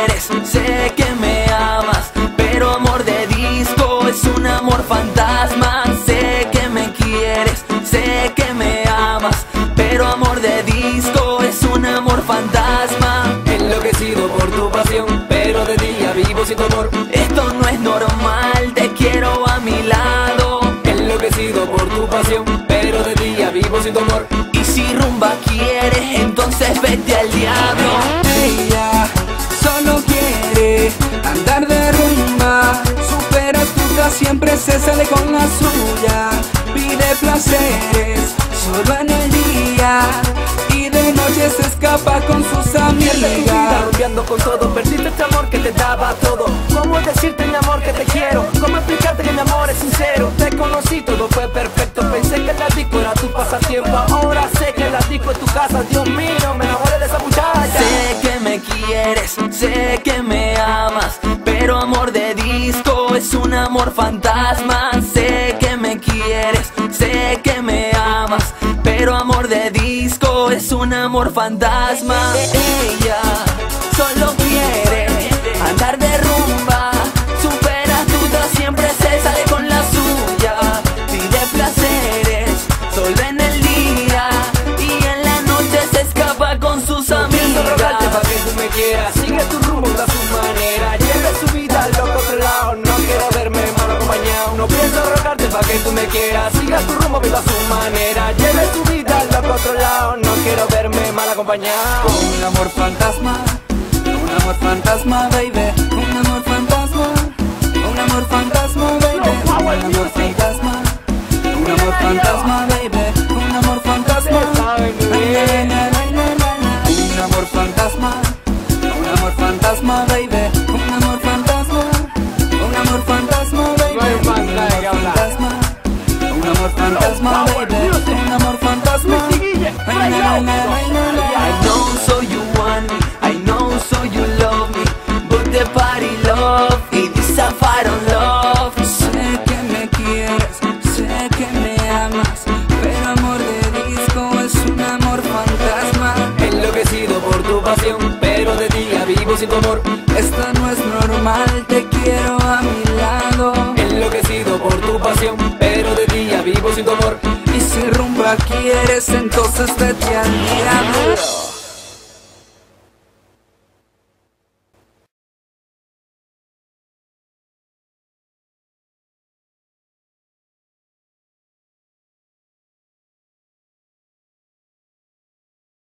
quieres, sé que me amas, pero amor de disco es un amor fantasma. Sé que me quieres, sé que me amas, pero amor de disco es un amor fantasma. Enloquecido por tu pasión, pero de día vivo sin tu amor. Esto no es normal, te quiero a mi lado. Enloquecido por tu pasión, pero de día vivo sin tu amor. Y si rumba quieres, entonces vete al diablo. Ella solo quiere andar de rumba, súper astuta, siempre se sale con la suya. Pide placeres solo en el día y de noche se escapa con sus amigas. Rumbeando con todo, perdiste este amor que te daba todo. ¿Cómo decirte mi amor que te quiero? ¿Cómo explicarte que mi amor es sincero? Te conocí, todo fue perfecto, pensé que la disco era tu pasatiempo. Ahora sé que la disco es tu casa, Dios mío, me enamoré de esa muchacha. Sé que me quieres, sé que me amas, pero amor de disco es un amor fantasma. Sé que me quieres, sé que me amas, pero amor de disco es un amor fantasma. Ella solo quiere andar de rumba, súper astuta, siempre se sale con la suya. Pide placeres solo en el día y en la noche se escapa con sus Pienso rogarte amigas. para que tú me quieras, sigue tu rumbo a su manera, lleve su vida al loco otro lado. No quiero verme mal acompañado. No pienso rogarte para que tú me quieras, siga tu rumbo, viva a su manera, lleve tu vida al loco otro lado. No quiero verme mal acompañado. Un amor fantasma, baby. Un amor fantasma, un amor fantasma, baby. Un amor fantasma, un amor fantasma, baby. Un amor fantasma, un amor fantasma, un amor fantasma, baby. Un amor fantasma, un amor fantasma, baby. Un amor fantasma, baby. Un amor fantasma. I know so you want me, I know so you love me, but the party love it is a fight on love. Sé que me quieres, sé que me amas, pero amor de disco es un amor fantasma. Enloquecido por tu pasión, pero de día vivo sin tu amor. Esto no es normal, te quiero a mi lado. Enloquecido por tu pasión, pero de día vivo sin tu amor. Y si rumba quieres, entonces vete al diablo.